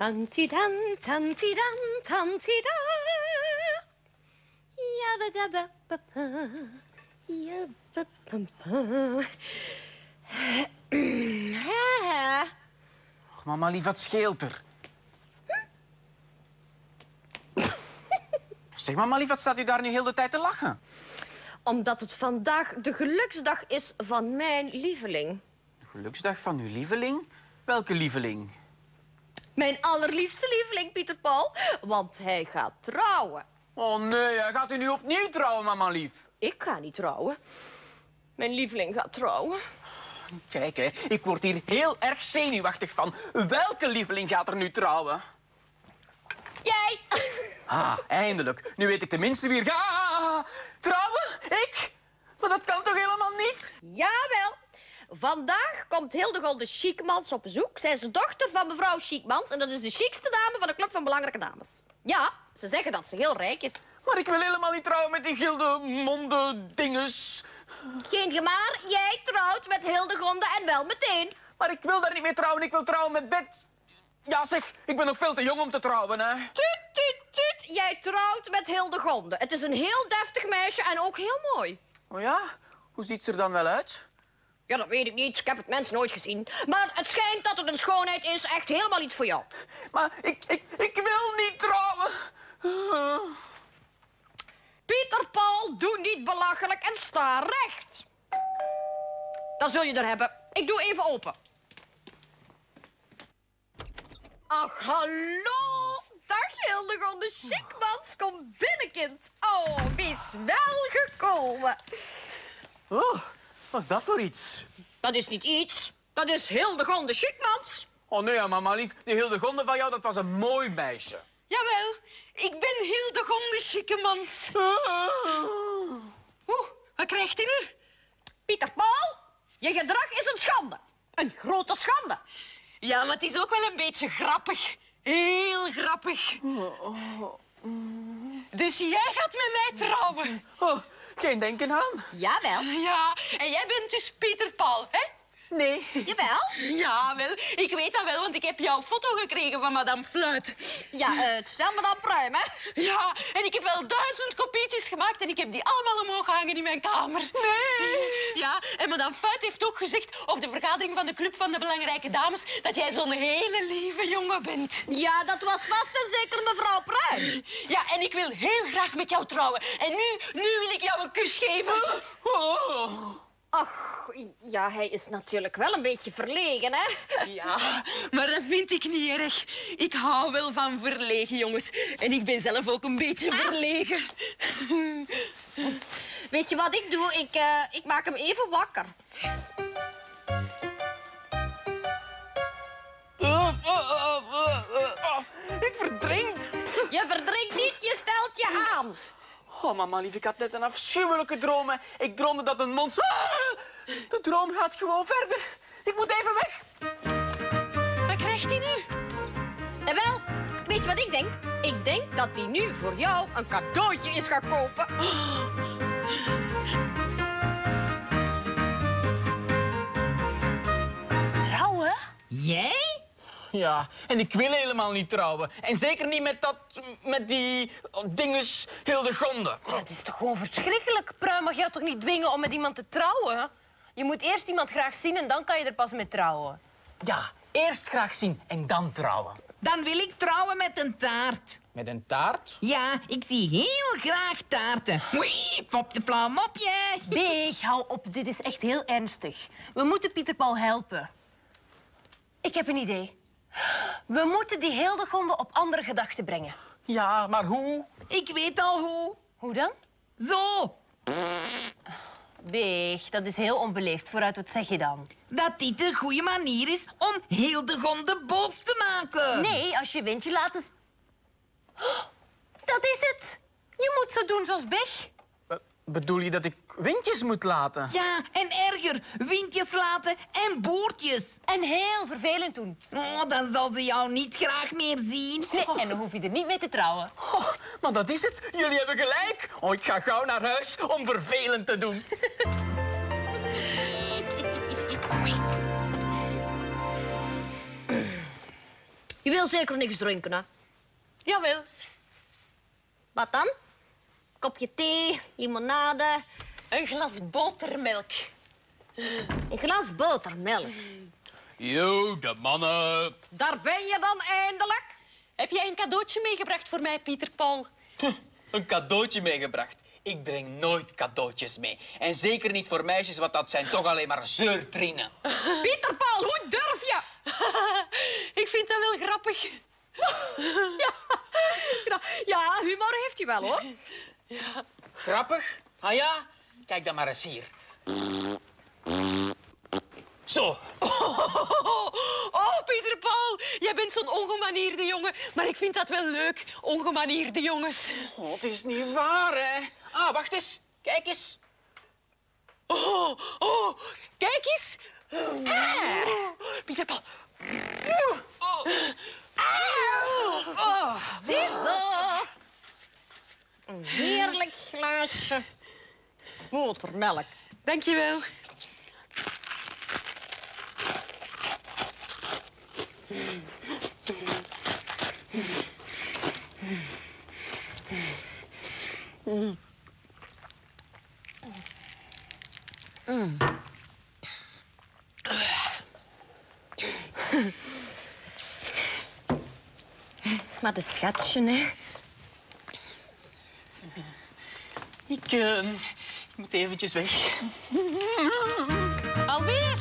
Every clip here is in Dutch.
Tantidan, tantidan, tantida. Yabba-dabba-ba-ba. Yabba-ba-ba. Och, mama lief, wat scheelt er? Zeg, mama lief, wat staat u daar nu heel de tijd te lachen? Omdat het vandaag de geluksdag is van mijn lieveling. De geluksdag van uw lieveling? Welke lieveling? Mijn allerliefste lieveling, Pieter Paul. Want hij gaat trouwen. Oh nee, gaat u nu opnieuw trouwen, mama lief? Ik ga niet trouwen. Mijn lieveling gaat trouwen. Kijk, hè, ik word hier heel erg zenuwachtig van. Welke lieveling gaat er nu trouwen? Jij! Ah, eindelijk. Nu weet ik tenminste wie er gaat trouwen. Ik? Maar dat kan toch helemaal niet? Jawel. Vandaag komt Hildegolde Schiekmans op bezoek. Zij is de dochter van mevrouw Schiekmans en dat is de chicste dame van de Club van Belangrijke Dames. Ja, ze zeggen dat ze heel rijk is. Maar ik wil helemaal niet trouwen met die gilde monde dinges. Geen gemaar, jij trouwt met Hildegonde en wel meteen. Maar ik wil daar niet mee trouwen, ik wil trouwen met Bet. Ja zeg, ik ben nog veel te jong om te trouwen, hè. Tuut, tuut, tuut. Jij trouwt met Hildegonde. Het is een heel deftig meisje en ook heel mooi. Oh ja? Hoe ziet ze er dan wel uit? Ja, dat weet ik niet. Ik heb het mens nooit gezien. Maar het schijnt dat het een schoonheid is. Echt helemaal iets voor jou. Maar ik wil niet trouwen. Pieter Paul, doe niet belachelijk en sta recht. Dan zul je er hebben. Ik doe even open. Ach, hallo. Dag, Hildegonde Schiekmans. Kom binnen, kind. Oh, wees wel gekomen. Oh, wat is dat voor iets? Dat is niet iets. Dat is Hildegonde Schiekmans. Oh nee, mama lief, die Hildegonde van jou, dat was een mooi meisje. Jawel, ik ben Hildegonde Schiekemans. Oeh, wat krijgt u nu? Pieter Paul, je gedrag is een schande. Een grote schande. Ja, maar het is ook wel een beetje grappig. Heel grappig. Dus jij gaat met mij trouwen? Oh, geen denken aan. Jawel. Ja, en jij bent dus Pieter Paul, hè? Nee. Jawel. Ja, wel. Ik weet dat wel, want ik heb jouw foto gekregen van madame Fluit. Ja, het stel me dan pruim, hè? Ja, en ik heb wel 1000 kopietjes gemaakt en ik heb die allemaal omhoog hangen in mijn kamer. Nee. Ja, en madame Fluit heeft ook gezegd op de vergadering van de Club van de Belangrijke Dames dat jij zo'n hele lieve jongen bent. Ja, dat was vast en zeker mevrouw Pruim. Ja, en ik wil heel graag met jou trouwen. En nu wil ik jou een kus geven. Oh. Ach, ja, hij is natuurlijk wel een beetje verlegen, hè? Ja, maar dat vind ik niet erg. Ik hou wel van verlegen, jongens. En ik ben zelf ook een beetje verlegen. Weet je wat ik doe? Ik maak hem even wakker. Ik verdrink. Je verdrinkt niet, je stelt je aan. Oh, mama lief, ik had net een afschuwelijke droom. Hè. Ik droomde dat een monster... Ah! De droom gaat gewoon verder. Ik moet even weg. Wat krijgt hij nu? En wel, weet je wat ik denk? Ik denk dat hij nu voor jou een cadeautje is gaan kopen. Trouwen? Jij? Ja, en ik wil helemaal niet trouwen. En zeker niet met die dinges Hildegonde. Dat is toch gewoon verschrikkelijk. Pruim mag jou toch niet dwingen om met iemand te trouwen? Je moet eerst iemand graag zien en dan kan je er pas mee trouwen. Ja, eerst graag zien en dan trouwen. Dan wil ik trouwen met een taart. Met een taart? Ja, ik zie heel graag taarten. Wee, popje, flauw mopje. Beeg, hou op. Dit is echt heel ernstig. We moeten Pieter Paul helpen. Ik heb een idee. We moeten die Hildegonde op andere gedachten brengen. Ja, maar hoe? Ik weet al hoe. Hoe dan? Zo, Beeg, dat is heel onbeleefd. Vooruit, wat zeg je dan? dat dit een goede manier is om Hildegonde boos te maken. Nee, als je wint, je laat eens... Dat is het. Je moet zo doen zoals Beeg. Bedoel je dat ik windjes moet laten? Ja, en erger. Windjes laten en boertjes. En heel vervelend doen. Oh, dan zal ze jou niet graag meer zien. Nee, en dan hoef je er niet mee te trouwen. Oh, maar dat is het. Jullie hebben gelijk. Oh, ik ga gauw naar huis om vervelend te doen. Je wil zeker niks drinken, hè? Jawel. Wat dan? Kopje thee, limonade, Een glas botermelk. een glas botermelk. Yo, de mannen. Daar ben je dan eindelijk. Heb jij een cadeautje meegebracht voor mij, Pieter Paul? Een cadeautje meegebracht. Ik breng nooit cadeautjes mee. En zeker niet voor meisjes, want dat zijn toch alleen maar zeurtrienen. Pieter Paul, hoe durf je? Ik vind dat wel grappig. Ja, humor heeft hij wel, hoor. Grappig? Ah ja? Kijk dan maar eens hier. Zo. Oh, Pieter Paul, jij bent zo'n ongemanierde jongen. Maar ik vind dat wel leuk, ongemanierde jongens. Oh, het is niet waar, hè. Ah, wacht eens. Kijk eens. Oh, kijk eens. Pieter Paul. Ziezo. Een heerlijk glaasje botermelk. Dank je wel. Maar de schatje, hè. Ik moet eventjes weg. Alweer?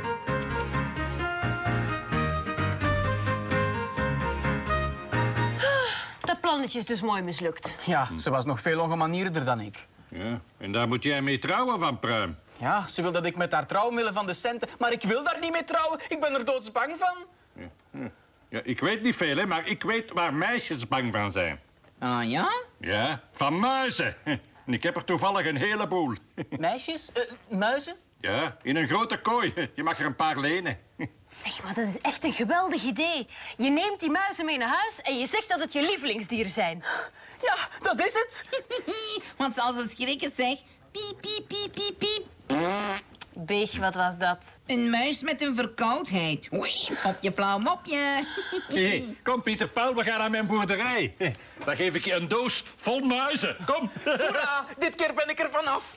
Dat plannetje is dus mooi mislukt. Ja, ze was nog veel ongemanierder dan ik. Ja, en daar moet jij mee trouwen van Pruim. Ja, ze wil dat ik met haar trouw omwille van de centen. Maar ik wil daar niet mee trouwen. Ik ben er doodsbang van. Ja, ik weet niet veel, hè, maar ik weet waar meisjes bang van zijn. Ah ja? Ja, van muizen. En ik heb er toevallig een heleboel. Meisjes? Muizen? Ja, in een grote kooi. Je mag er een paar lenen. Zeg, maar dat is echt een geweldig idee. Je neemt die muizen mee naar huis en je zegt dat het je lievelingsdier zijn. Ja, dat is het. Want als ze schrikken, zeg. Piep, piep, piep, piep, piep. Beeg, wat was dat? Een muis met een verkoudheid. Oei, mopje, flauw mopje. Hey, kom, Pieter Paul, we gaan naar mijn boerderij. Dan geef ik je een doos vol muizen. Kom. Hoera, dit keer ben ik er vanaf.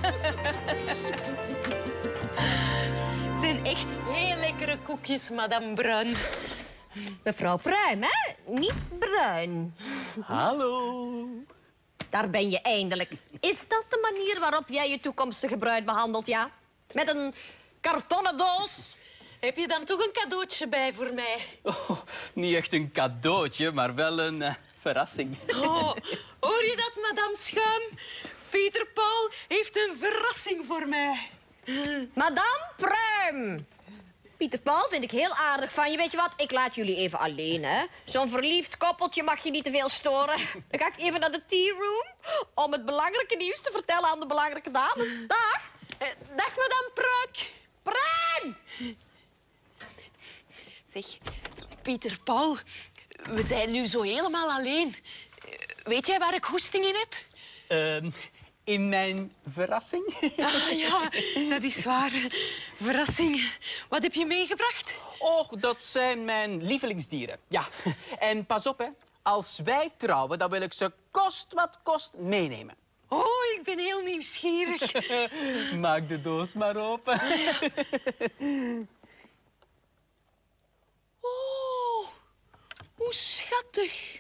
Het zijn echt heel lekkere koekjes, madame Bruin. Mevrouw Pruim, hè? Niet Bruin. Hallo. Daar ben je eindelijk. Is dat de manier waarop jij je toekomstige bruid behandelt, ja? Met een kartonnen doos? Heb je dan toch een cadeautje bij voor mij? Oh, niet echt een cadeautje, maar wel een verrassing. Oh, hoor je dat, madame Schuim? Pieter Paul heeft een verrassing voor mij. Madame Pruim. Pieter Paul vind ik heel aardig van je. Weet je wat? Ik laat jullie even alleen, hè. Zo'n verliefd koppeltje mag je niet te veel storen. Dan ga ik even naar de tea room om het belangrijke nieuws te vertellen aan de belangrijke dames. Dag. Dag, madame Pruik. Pruim! Zeg, Pieter Paul, we zijn nu zo helemaal alleen. Weet jij waar ik goesting in heb? In mijn verrassing? Ah, ja, dat is waar. Verrassing. Wat heb je meegebracht? Och, dat zijn mijn lievelingsdieren. Ja, en pas op, hè. Als wij trouwen, dan wil ik ze kost wat kost meenemen. Oh, ik ben heel nieuwsgierig. Maak de doos maar open. Oh, hoe schattig.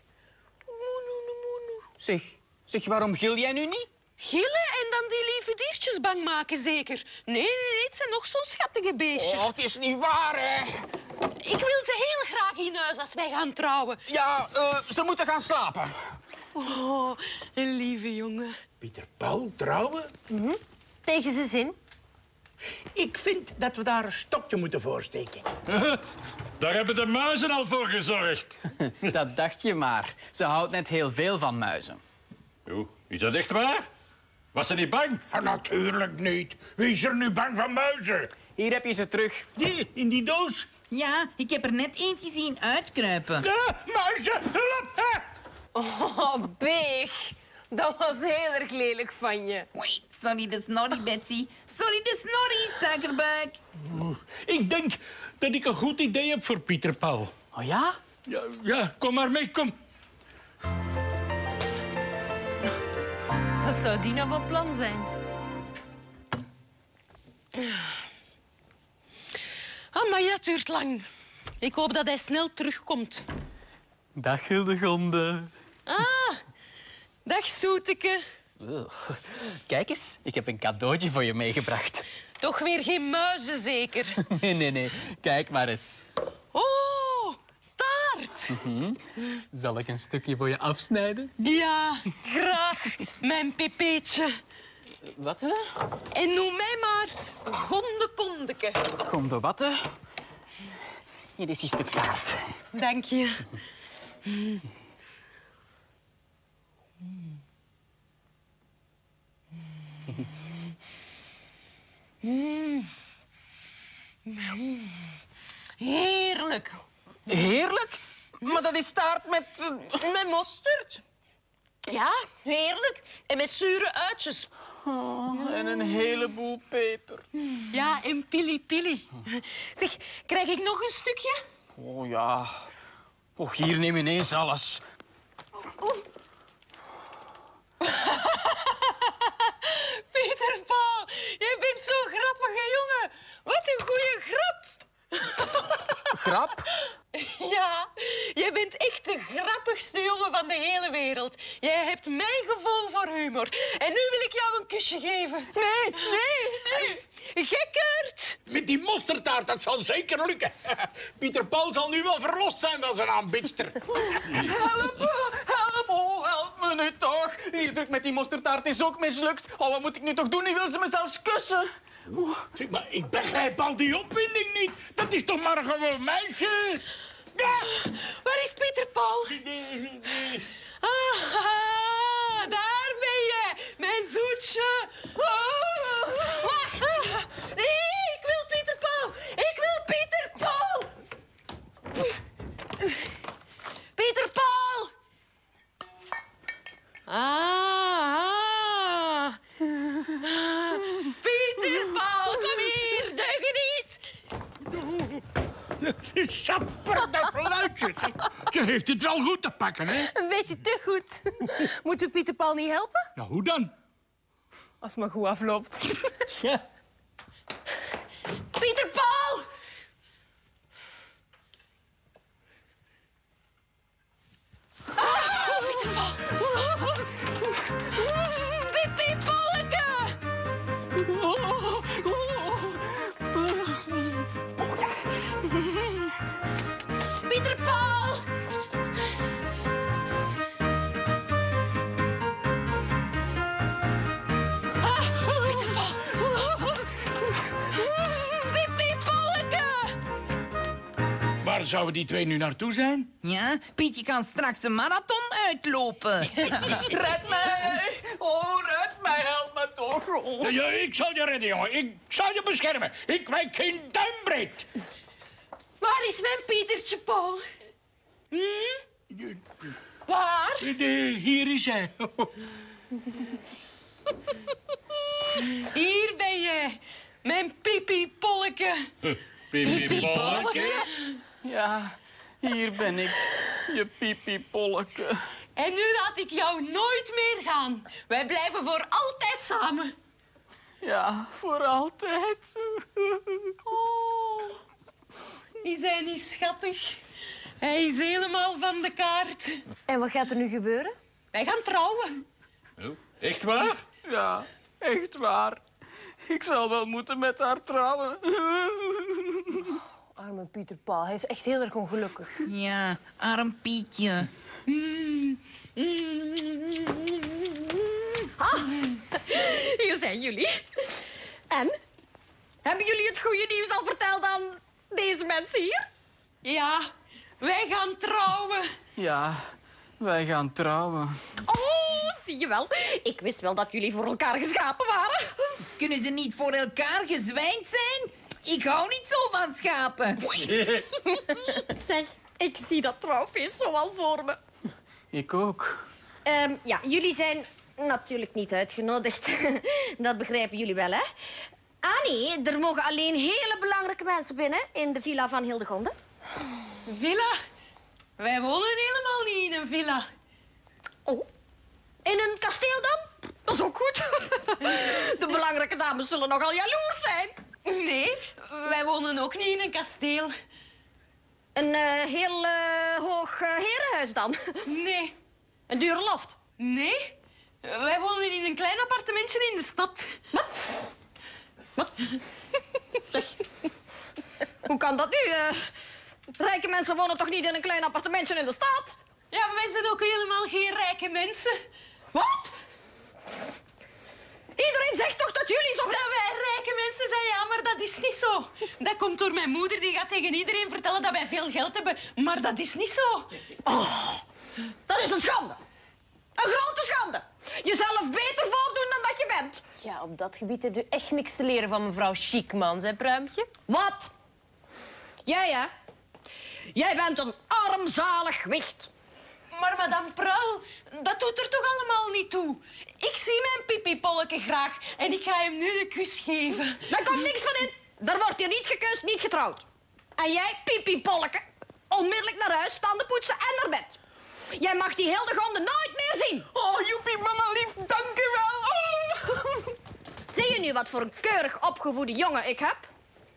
Zeg, waarom gil jij nu niet? Gillen en dan die lieve diertjes bang maken, zeker? Nee, het zijn nog zo'n schattige beestjes. Oh, het is niet waar, hè. Ik wil ze heel graag in huis als wij gaan trouwen. Ja, ze moeten gaan slapen. Oh, een lieve jongen. Pieter Paul, trouwen? Tegen zijn zin. Ik vind dat we daar een stokje moeten voorsteken. Daar hebben de muizen al voor gezorgd. Dat dacht je maar. Ze houdt net heel veel van muizen. Oeh, is dat echt waar? Was ze niet bang? Ah, natuurlijk niet. Wie is er nu bang van muizen? Hier heb je ze terug. Die, in die doos. Ja, ik heb er net eentje zien uitkruipen. Ja, muizen, hulp! hè! Oh, Beeg. Dat was heel erg lelijk van je. Oei, sorry de snorrie, Betsy. Sorry de snorrie, suikerbuik. Ik denk dat ik een goed idee heb voor Pieter Paul. Oh ja? Ja, kom maar mee, kom. Wat zou die nou van plan zijn? Maar dat duurt lang. Ik hoop dat hij snel terugkomt. Dag, Hildegonde. Dag, Zoeteke. Kijk eens, ik heb een cadeautje voor je meegebracht. Toch weer geen muizen, zeker? Nee. Kijk maar eens. Oh, taart. Zal ik een stukje voor je afsnijden? Ja, graag. Mijn pepeetje. Wat? En noem mij maar Gondepondeke. Kom de watten. Hier is je stuk taart. Dank je. Heerlijk. Heerlijk? Maar dat is taart met... Met mosterd. Ja, heerlijk. En met zure uitjes. En een heleboel peper. Ja, en pili-pili. Zeg, krijg ik nog een stukje? Oh ja. Och, hier neem ineens alles. Peter Paul, jij bent zo'n grappige jongen. Wat een goeie grap. Grap? Ja, jij bent echt de grappigste jongen van de hele wereld. Jij hebt mijn gevoel voor humor. En nu wil ik jou een kusje geven. Nee. Gekkerd. Met die mosterdtaart, dat zal zeker lukken. Pieter Paul zal nu wel verlost zijn van zijn aanbidster. Help me nu toch. Hier, druk met die mosterdtaart is ook mislukt. Oh, wat moet ik nu toch doen? Nu wil ze me zelfs kussen. Zeg, maar ik begrijp al die opwinding niet. Dat is toch maar een gewoon meisje? Ja. Waar is Pieter Paul? Daar ben je, mijn zoetje. Wacht. Nee, ik wil Pieter Paul. Ik wil Pieter Paul. Pieter Paul. Pieter Paul, kom hier. Deugeniet. Sapperde fluitjes. Ze heeft het wel goed te pakken, hè? Een beetje te goed. Moeten we Pieter Paul niet helpen? Ja, hoe dan? Als het maar goed afloopt. Ja. Pieter Paul. Pieter Paul. Pipi Polleke. Pieter Paul. Pieter Paul. Pipi Polleke. Waar zouden die twee nu naartoe zijn? Ja, Pietje kan straks een marathon uitlopen. Red mij. Oh, red mij. Help me toch. Oh. Ja, ik zal je redden, jongen. Ik zal je beschermen. Ik wijk geen duimbreed. Waar is mijn Pietertje Paul? Waar? Hier is hij. Hier ben je, mijn Pipi Polleke. Pipi Polleke. Ja, hier ben ik. Je Pipi Polleke. En nu laat ik jou nooit meer gaan. Wij blijven voor altijd samen. Ja, voor altijd. Oh, is hij niet schattig? Hij is helemaal van de kaart. En wat gaat er nu gebeuren? Wij gaan trouwen. Oh, echt waar? Ja, echt waar. Ik zal wel moeten met haar trouwen. Arme Pieter Paul, hij is echt heel erg ongelukkig. Ja, arm Pietje. Hier zijn jullie. En? Hebben jullie het goede nieuws al verteld aan deze mensen hier? Ja, wij gaan trouwen. Ja, wij gaan trouwen. Oh, zie je wel. Ik wist wel dat jullie voor elkaar geschapen waren. Kunnen ze niet voor elkaar gezwijnd zijn? Ik hou niet zo van schapen. Zeg, ik zie dat trouwfeest zo al voor me. Ik ook. Ja, jullie zijn natuurlijk niet uitgenodigd. Dat begrijpen jullie wel, hè? Ah, nee, er mogen alleen hele belangrijke mensen binnen in de villa van Hildegonde. Villa? Wij wonen helemaal niet in een villa. Oh, in een kasteel dan? Dat is ook goed. De belangrijke dames zullen nogal jaloers zijn. Nee, wij wonen ook niet in een kasteel. Een heel hoog herenhuis dan? Nee. Een dure loft? Nee, wij wonen in een klein appartementje in de stad. Wat? Zeg, hoe kan dat nu? Rijke mensen wonen toch niet in een klein appartementje in de stad? Ja, maar wij zijn ook helemaal geen rijke mensen. Wat? Iedereen zegt toch dat jullie zo... Dat wij rijke mensen zijn, ja, maar dat is niet zo. Dat komt door mijn moeder, die gaat tegen iedereen vertellen dat wij veel geld hebben. Maar dat is niet zo. Oh, dat is een schande. Een grote schande. Jezelf beter voordoen dan dat je bent. Ja, op dat gebied heb je echt niks te leren van mevrouw Chiekmans, hè, Pruimpje? Wat? Jij, hè? Jij bent een armzalig wicht. Maar madame Pruil, dat doet er toch allemaal niet toe. Ik zie mijn pipipolleke graag en ik ga hem nu de kus geven. Daar komt niks van in. Daar wordt hier niet gekust, niet getrouwd. En jij, pipipolleke, onmiddellijk naar huis, tanden poetsen en naar bed. Jij mag die Hildegonde nooit meer zien. Oh, joepie, mama lief, dank u wel. Oh. Zie je nu wat voor een keurig opgevoede jongen ik heb?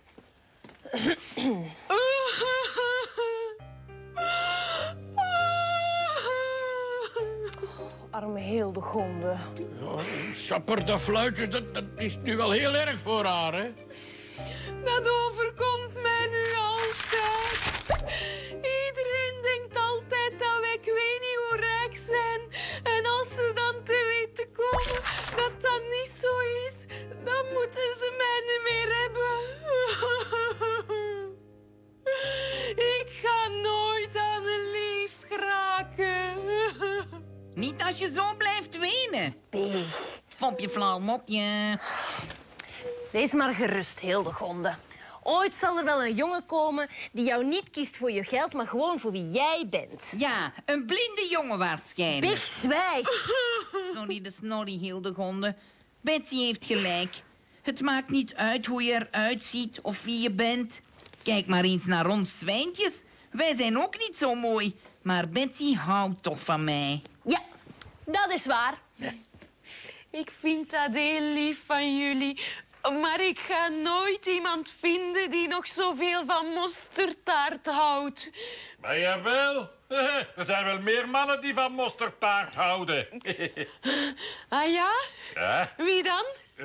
Arme Hildegonde. Ja, sapper, dat fluitje, dat is nu wel heel erg voor haar, hè? Dat overkomt mij nu altijd. Iedereen denkt altijd dat wij, ik weet niet hoe rijk zijn. En als ze dan te weten komen dat dat niet zo is, dan moeten ze mij niet meer hebben. Ik ga nooit aan een lief geraken. Niet als je zo blijft wenen. Fopje, flauw mopje. Wees maar gerust, Hildegonde. Ooit zal er wel een jongen komen die jou niet kiest voor je geld, maar gewoon voor wie jij bent. Ja, een blinde jongen waarschijnlijk. Big zwijg. Sorry, de snorrie Hildegonde. Betsy heeft gelijk. Het maakt niet uit hoe je eruit ziet of wie je bent. Kijk maar eens naar ons zwijntjes. Wij zijn ook niet zo mooi. Maar Betsy houdt toch van mij. Ja, dat is waar. Ik vind dat heel lief van jullie. Maar ik ga nooit iemand vinden die nog zoveel van mosterdtaart houdt. Maar jawel. Er zijn wel meer mannen die van mosterdtaart houden. Ah ja? Ja? Wie dan?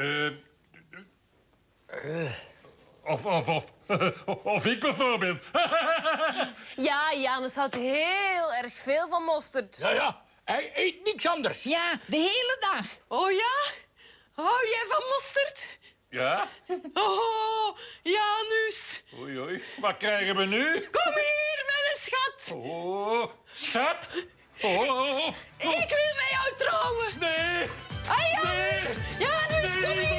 Of ik bijvoorbeeld. Ja, Janus houdt heel erg veel van mosterd. Ja, hij eet niks anders. Ja, de hele dag. Oh ja? Hou jij van mosterd? Ja? Oh, Janus. Oei, oei. Wat krijgen we nu? Kom hier, mijn schat. Oh, schat. Oh. Ik wil met jou trouwen. Nee. Ah, Janus. Janus, kom hier.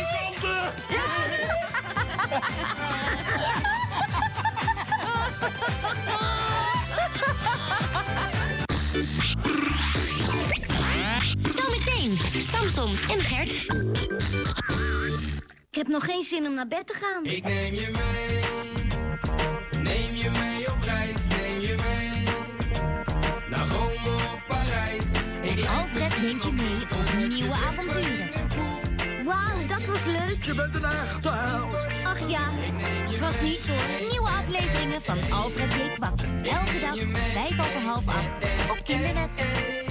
Zometeen, Samson en Gert. Ik heb nog geen zin om naar bed te gaan. Ik neem je mee op reis, neem je mee naar Rome of Parijs. Alfred neemt je mee op nieuwe avonturen. Wauw, dat was leuk. Je bent een echte held. Ach ja, het was niet zo. Nieuwe afleveringen van Alfred Bleek Wakker. Elke dag 7:55 op Kindernet.